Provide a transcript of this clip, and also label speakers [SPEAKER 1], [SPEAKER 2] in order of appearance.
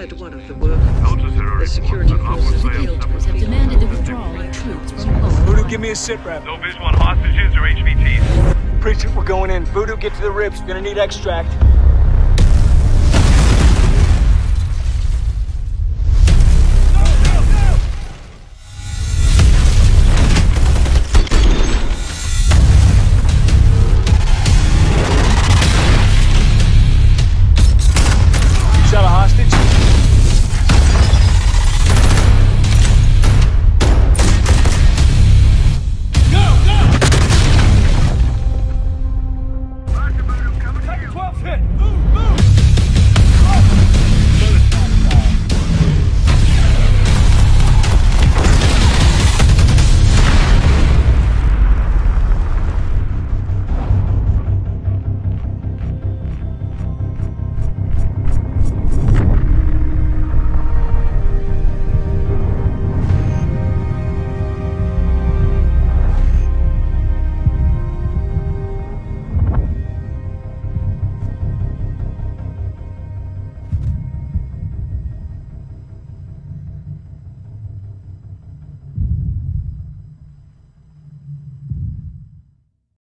[SPEAKER 1] led one of the workers. The security forces failed to
[SPEAKER 2] have demanded the withdrawal of troops from Poland.
[SPEAKER 3] Voodoo, give me a sit rep.
[SPEAKER 4] No visual on hostages or HVTs.
[SPEAKER 3] Preacher, we're going in. Voodoo, get to the ribs. We're gonna need extract.